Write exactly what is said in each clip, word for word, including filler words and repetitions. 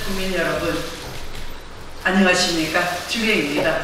국민 여러분, 안녕하십니까? 주혜입니다.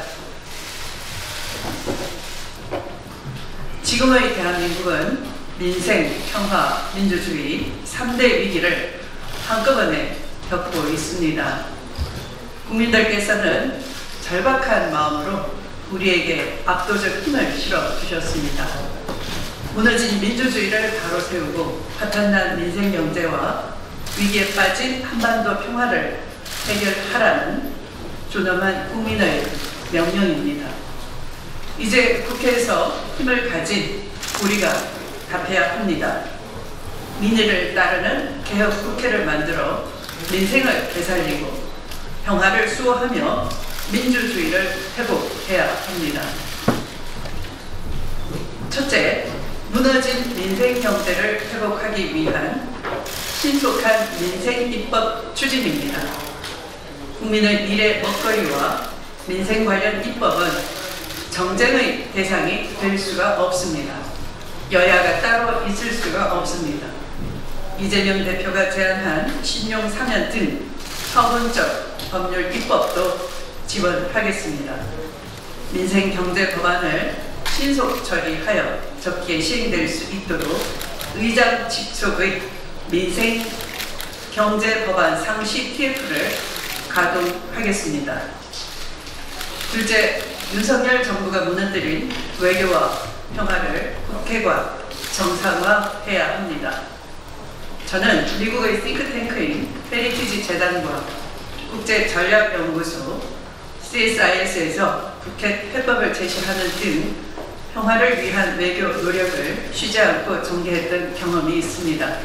지금의 대한민국은 민생, 평화, 민주주의 삼 대 위기를 한꺼번에 겪고 있습니다. 국민들께서는 절박한 마음으로 우리에게 압도적 힘을 실어 주셨습니다. 무너진 민주주의를 바로 세우고 파탄난 민생 경제와 위기에 빠진 한반도 평화를 해결하라는 존엄한 국민의 명령입니다. 이제 국회에서 힘을 가진 우리가 답해야 합니다. 민의를 따르는 개혁 국회를 만들어 민생을 되살리고 평화를 수호하며 민주주의를 회복해야 합니다. 첫째, 무너진 민생 경제를 회복하기 위한 신속한 민생 입법 추진입니다. 국민의 미래 먹거리와 민생 관련 입법은 정쟁의 대상이 될 수가 없습니다. 여야가 따로 있을 수가 없습니다. 이재명 대표가 제안한 신용 사면 등 처분적 법률 입법도 지원하겠습니다. 민생 경제 법안을 신속 처리하여 적기에 시행될 수 있도록 의장 직속의 민생 경제 법안 상시 티에프를 가동하겠습니다. 둘째, 윤석열 정부가 무너뜨린 외교와 평화를 국회가 정상화해야 합니다. 저는 미국의 싱크탱크인 헤리티지 재단과 국제전략연구소 씨에스아이에스에서 북핵 해법을 제시하는 등 평화를 위한 외교 노력을 쉬지 않고 전개했던 경험이 있습니다.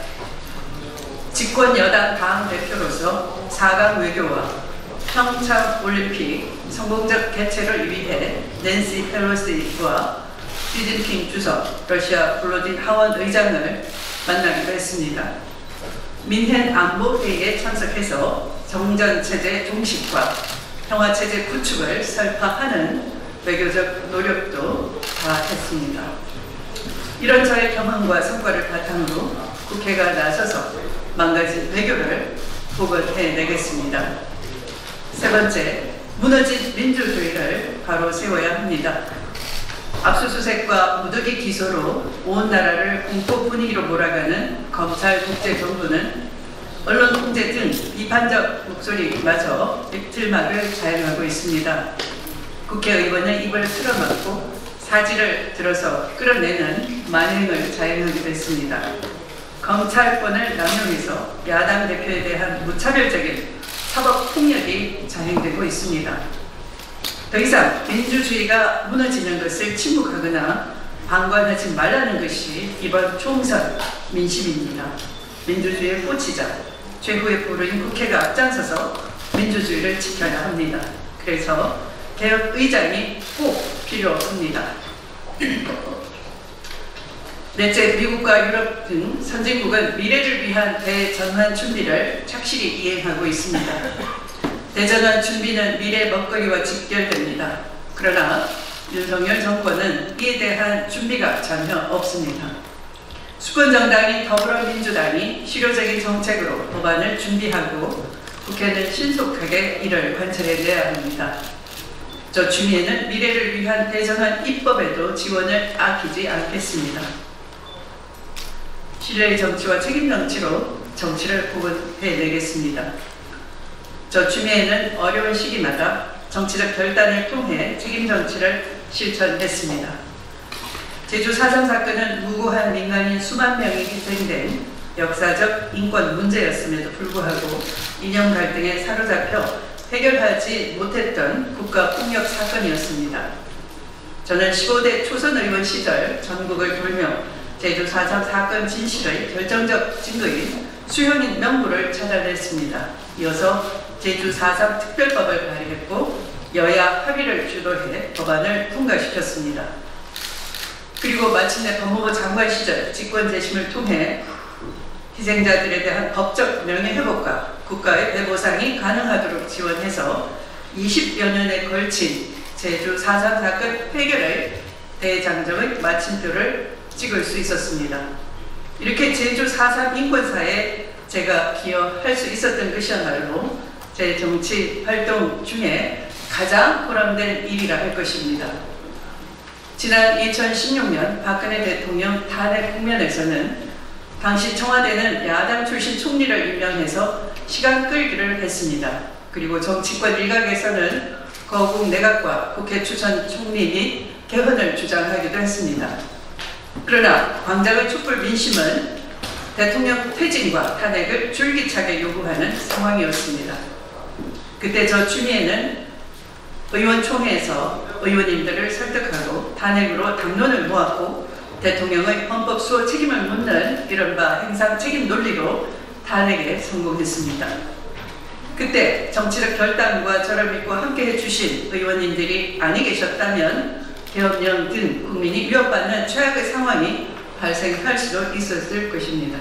집권 여당 당 대표로서 사 강 외교와 평창 올림픽 성공적 개최를 위해 낸시 펠로시와 시진핑 주석, 러시아 블로딘 하원 의장을 만나기도 했습니다. 민헨 안보회의에 참석해서 정전체제 종식과 평화체제 구축을 설파하는 외교적 노력도 다했습니다. 이런 저의 경험과 성과를 바탕으로 국회가 나서서 망가진 외교를 복원해내겠습니다. 세 번째, 무너진 민주주의를 바로 세워야 합니다. 압수수색과 무더기 기소로 온 나라를 공포 분위기로 몰아가는 검찰 국제정부는 언론 통제 등 비판적 목소리마저 입틀막을 자행하고 있습니다. 국회의원의 입을 틀어막고 사지를 들어서 끌어내는 만행을 자행하기도 했습니다. 검찰권을 남용해서 야당 대표에 대한 무차별적인 사법 폭력이 자행되고 있습니다. 더 이상 민주주의가 무너지는 것을 침묵하거나 방관하지 말라는 것이 이번 총선 민심입니다. 민주주의의 꽃이자 최후의 보루인 국회가 앞장서서 민주주의를 지켜야 합니다. 그래서 개혁 의장이 꼭 필요합니다. 넷째, 미국과 유럽 등 선진국은 미래를 위한 대전환 준비를 착실히 이행하고 있습니다. 대전환 준비는 미래 먹거리와 직결됩니다. 그러나 윤석열 정권은 이에 대한 준비가 전혀 없습니다. 수권정당인 더불어민주당이 실효적인 정책으로 법안을 준비하고 국회는 신속하게 이를 관철해내야 합니다. 저 추미애는 미래를 위한 대전환 입법에도 지원을 아끼지 않겠습니다. 신뢰의 정치와 책임 정치로 정치를 복원해내겠습니다. 저 추미애는 어려운 시기마다 정치적 결단을 통해 책임 정치를 실천했습니다. 제주 사 점 사건은 무고한 민간인 수만 명이 희생된 역사적 인권 문제였음에도 불구하고 이념 갈등에 사로잡혀 해결하지 못했던 국가폭력 사건이었습니다. 저는 십오 대 초선 의원 시절 전국을 돌며 제주 사 점 사건 진실의 결정적 증거인 수형인 명부를 찾아냈습니다. 이어서 제주 사 삼 특별법을 발의했고 여야 합의를 주도해 법안을 통과시켰습니다. 그리고 마침내 법무부 장관 시절 직권 재심을 통해 희생자들에 대한 법적 명예회복과 국가의 배보상이 가능하도록 지원해서 이십여 년에 걸친 제주 사 삼 사건 해결의 대장정의 마침표를 찍을 수 있었습니다. 이렇게 제주 사 삼 인권사에 제가 기여할 수 있었던 것이야말로 제 정치 활동 중에 가장 보람된 일이라 할 것입니다. 지난 이천십육 년 박근혜 대통령 탄핵 국면에서는 당시 청와대는 야당 출신 총리를 임명해서 시간 끌기를 했습니다. 그리고 정치권 일각에서는 거국 내각과 국회 추천 총리 및 개헌을 주장하기도 했습니다. 그러나 광장의 촛불 민심은 대통령 퇴진과 탄핵을 줄기차게 요구하는 상황이었습니다. 그때 저 추미애는 의원총회에서 의원님들을 설득하고 탄핵으로 당론을 모았고 대통령의 헌법 수호 책임을 묻는 이른바 행상 책임 논리로 탄핵에 성공했습니다. 그때 정치적 결단과 저를 믿고 함께해 주신 의원님들이 아니 계셨다면 계엄령 등 국민이 위협받는 최악의 상황이 발생할 수도 있었을 것입니다.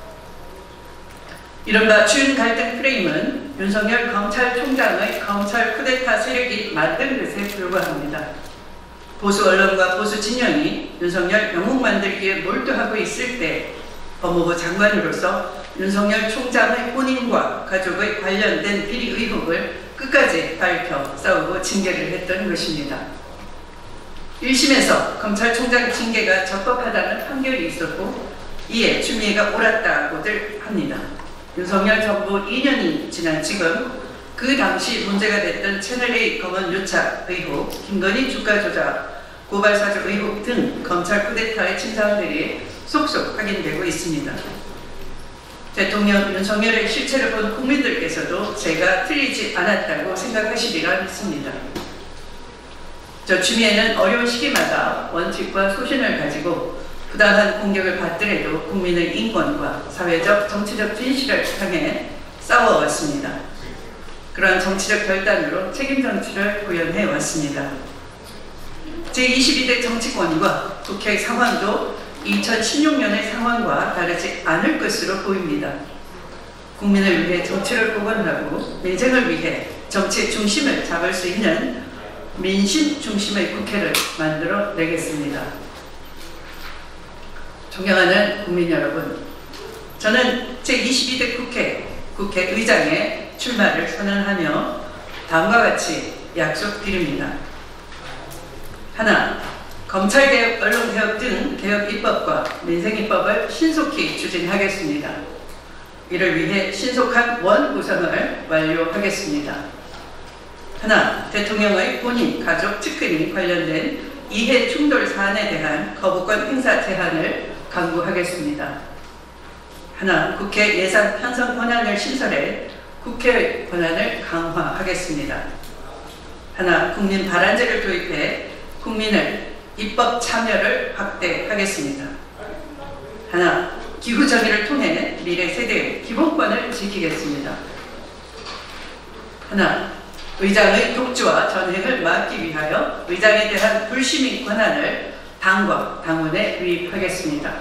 이른바 주윤 갈등 프레임은 윤석열 검찰총장의 검찰 쿠데타 세력이 만든 것에 불과합니다. 보수 언론과 보수 진영이 윤석열 영웅 만들기에 몰두하고 있을 때 법무부 장관으로서 윤석열 총장의 본인과 가족의 관련된 비리 의혹을 끝까지 밝혀 싸우고 징계를 했던 것입니다. 일 심에서 검찰총장 징계가 적법하다는 판결이 있었고 이에 추미애가 옳았다고들 합니다. 윤석열 정부 이 년이 지난 지금 그 당시 문제가 됐던 채널A 검언 유착 의혹, 김건희 주가 조작, 고발 사주 의혹 등 검찰 쿠데타의 진상들이 속속 확인되고 있습니다. 대통령 윤석열의 실체를 본 국민들께서도 제가 틀리지 않았다고 생각하시리라 믿습니다. 저 추미애는 어려운 시기마다 원칙과 소신을 가지고 부당한 공격을 받더라도 국민의 인권과 사회적, 정치적 진실을 향해 싸워왔습니다. 그러한 정치적 결단으로 책임 정치를 구현해 왔습니다. 제이십이 대 정치권과 국회 상황도 이천십육 년의 상황과 다르지 않을 것으로 보입니다. 국민을 위해 정치를 복원하고 민생을 위해 정치의 중심을 잡을 수 있는 민심 중심의 국회를 만들어 내겠습니다. 존경하는 국민 여러분, 저는 제이십이 대 국회 국회의장에 출마를 선언하며 다음과 같이 약속드립니다. 하나, 검찰개혁, 언론개혁 등 개혁 입법과 민생입법을 신속히 추진하겠습니다. 이를 위해 신속한 원구성을 완료하겠습니다. 하나, 대통령의 본인, 가족, 측근이 관련된 이해 충돌 사안에 대한 거부권 행사 제한을 강구하겠습니다. 하나, 국회 예산 편성 권한을 신설해 국회의 권한을 강화하겠습니다. 하나, 국민 발안제를 도입해 국민의 입법 참여를 확대하겠습니다. 하나, 기후 정의를 통해 미래 세대의 기본권을 지키겠습니다. 하나, 의장의 독주와 전횡을 막기 위하여 의장에 대한 불시민 권한을 당과 당원에 위임하겠습니다.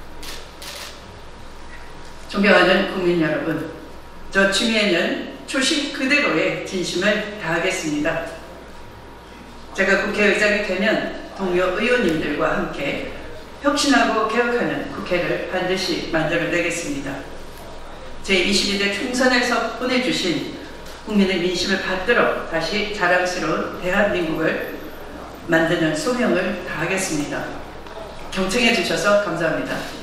존경하는 국민 여러분, 저 추미애는 초심 그대로의 진심을 다하겠습니다. 제가 국회의장이 되면 동료 의원님들과 함께 혁신하고 개혁하는 국회를 반드시 만들어내겠습니다. 제이십이 대 총선에서 보내주신 국민의 민심을 받들어 다시 자랑스러운 대한민국을 만드는 소명을 다하겠습니다. 경청해 주셔서 감사합니다.